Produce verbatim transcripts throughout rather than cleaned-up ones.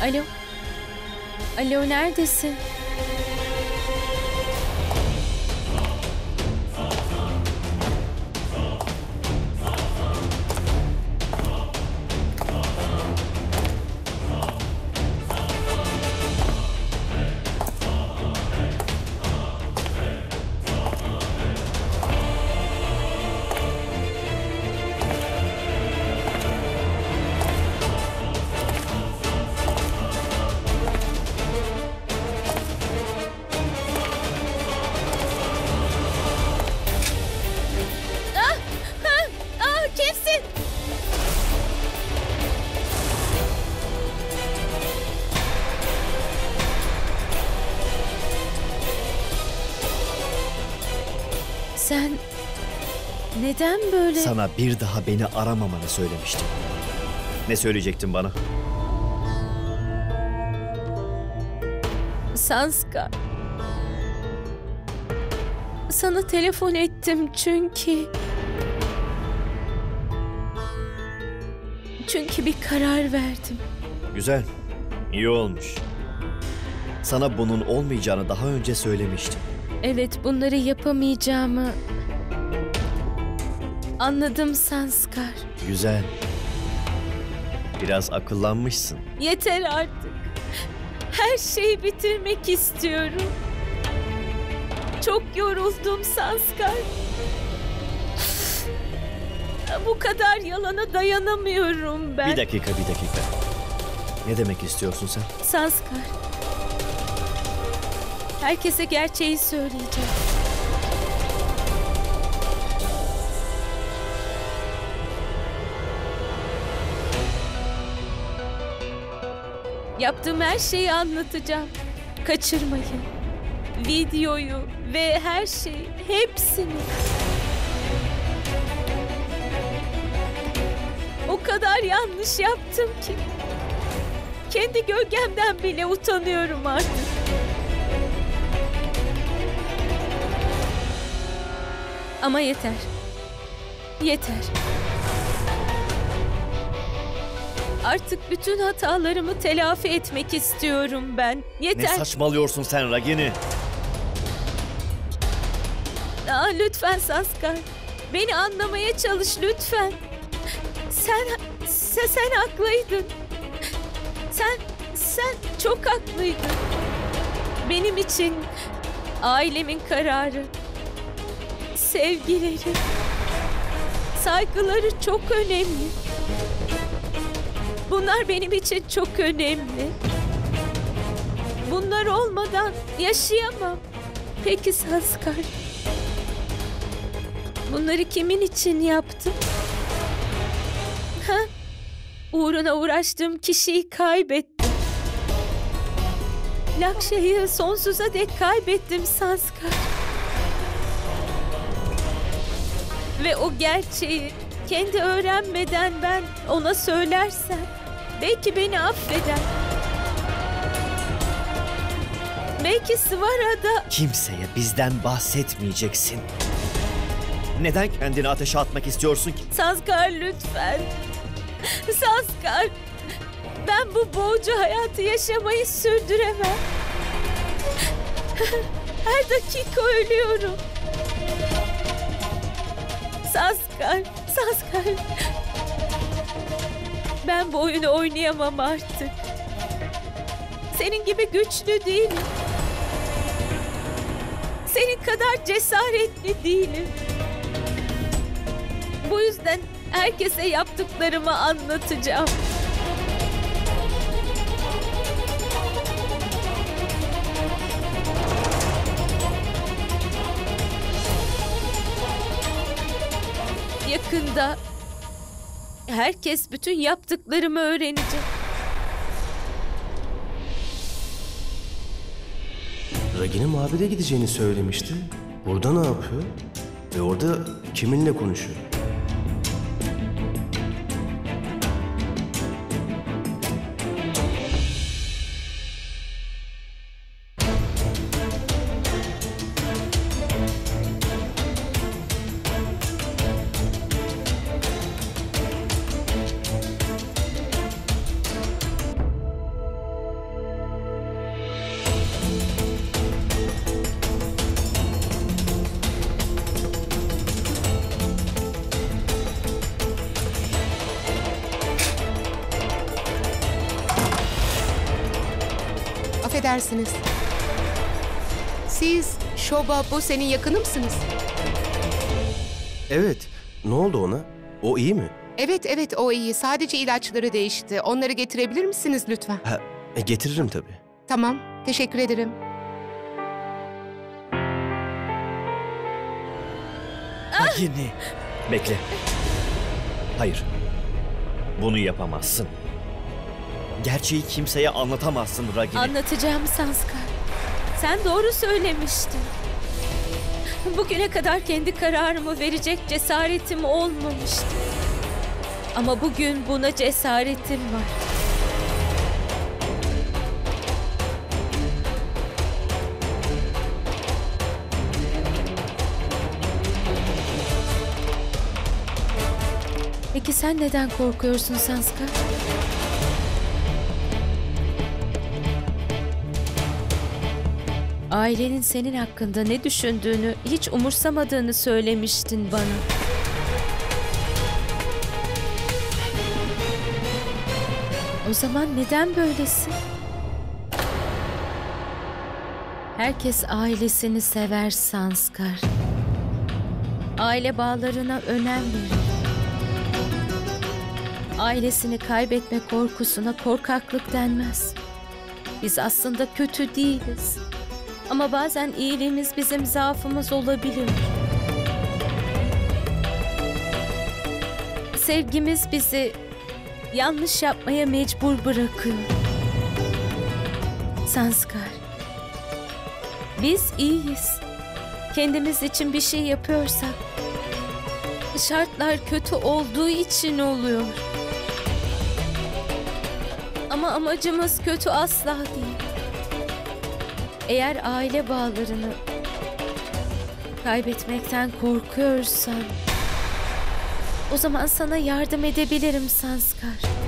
Alo? Alo, neredesin? Sen neden böyle... Sana bir daha beni aramamanı söylemiştim. Ne söyleyecektin bana? Sanskar. Sana telefon ettim çünkü... Çünkü bir karar verdim. Güzel, iyi olmuş. Sana bunun olmayacağını daha önce söylemiştim. Evet, bunları yapamayacağımı anladım Sanskar. Güzel. Biraz akıllanmışsın. Yeter artık. Her şeyi bitirmek istiyorum. Çok yoruldum Sanskar. Bu kadar yalana dayanamıyorum ben. Bir dakika, bir dakika. Ne demek istiyorsun sen? Sanskar. Herkese gerçeği söyleyeceğim. Yaptığım her şeyi anlatacağım. Kaçırmayı, videoyu ve her şeyi, hepsini. O kadar yanlış yaptım ki kendi gölgemden bile utanıyorum artık. Ama yeter. Yeter. Artık bütün hatalarımı telafi etmek istiyorum ben. Yeter. Ne saçmalıyorsun sen Ragini? Aa, lütfen Sanskar. Beni anlamaya çalış lütfen. Sen, sen, sen haklıydın. Sen, sen çok haklıydın. Benim için ailemin kararı, sevgileri, saygıları çok önemli. Bunlar benim için çok önemli. Bunlar olmadan yaşayamam. Peki Sanskar, bunları kimin için yaptım? Ha? Uğruna uğraştığım kişiyi kaybettim. Lakşa'yı sonsuza dek kaybettim Sanskar. Ve o gerçeği kendi öğrenmeden ben ona söylersem belki beni affeder. Belki Svara'da... Kimseye bizden bahsetmeyeceksin. Neden kendini ateşe atmak istiyorsun ki? Sanskar lütfen. Sanskar. Ben bu boğucu hayatı yaşamayı sürdüremem. Her dakika ölüyorum. Sanskar, Sanskar. Ben bu oyunu oynayamam artık. Senin gibi güçlü değilim. Senin kadar cesaretli değilim. Bu yüzden herkese yaptıklarımı anlatacağım. Yakında herkes bütün yaptıklarımı öğrenecek. Ragini mabede gideceğini söylemişti. Burada ne yapıyor? Ve orada kiminle konuşuyor? affedersiniz. Siz Şoba Bose'nin yakını mısınız? Evet. Ne oldu ona? O iyi mi? Evet evet o iyi. Sadece ilaçları değişti. Onları getirebilir misiniz lütfen? Ha, e, getiririm tabii. Tamam. Teşekkür ederim. Ragini. Bekle. Hayır. Bunu yapamazsın. Gerçeği kimseye anlatamazsın Ragini. Anlatacağım Sanskar. Sen doğru söylemiştin. Bugüne kadar kendi kararımı verecek cesaretim olmamıştı. Ama bugün buna cesaretim var. Peki sen neden korkuyorsun Sanskar? Ailenin senin hakkında ne düşündüğünü, hiç umursamadığını söylemiştin bana. O zaman neden böylesin? Herkes ailesini sever Sanskar. Aile bağlarına önem verir. Ailesini kaybetme korkusuna korkaklık denmez. Biz aslında kötü değiliz. Ama bazen iyiliğimiz bizim zaafımız olabilir. Sevgimiz bizi yanlış yapmaya mecbur bırakıyor. Sanskar, biz iyiyiz. Kendimiz için bir şey yapıyorsak, şartlar kötü olduğu için oluyor. Ama amacımız kötü asla değil. Eğer aile bağlarını kaybetmekten korkuyorsan, o zaman sana yardım edebilirim Sanskar.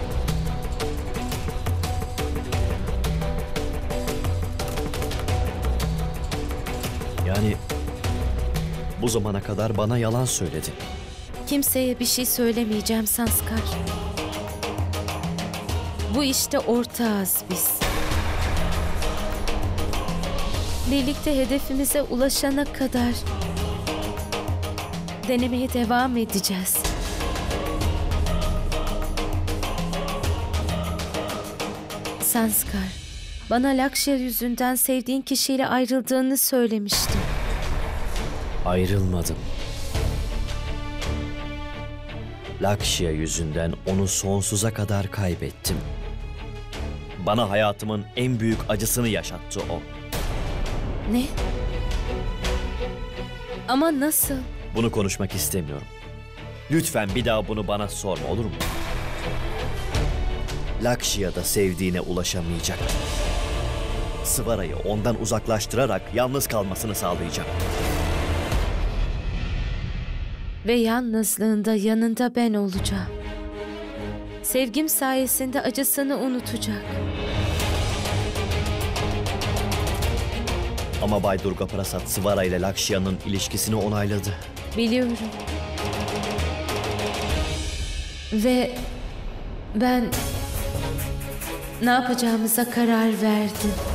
Yani bu zamana kadar bana yalan söyledin. Kimseye bir şey söylemeyeceğim Sanskar. Bu işte ortağız biz. Birlikte hedefimize ulaşana kadar denemeye devam edeceğiz. Sanskar, bana Lakşya yüzünden sevdiğin kişiyle ayrıldığını söylemiştin. Ayrılmadım. Lakşya yüzünden onu sonsuza kadar kaybettim. Bana hayatımın en büyük acısını yaşattı o. Ne? Ama nasıl? Bunu konuşmak istemiyorum. Lütfen bir daha bunu bana sorma, olur mu? Lakşya da sevdiğine ulaşamayacak. Sıvara'yı ondan uzaklaştırarak yalnız kalmasını sağlayacağım. Ve yalnızlığında yanında ben olacağım. Sevgim sayesinde acısını unutacak. Ama Bay Durga Prasad Sıvara ile Lakshya'nın ilişkisini onayladı. Biliyorum. Ve ben ne yapacağımıza karar verdim.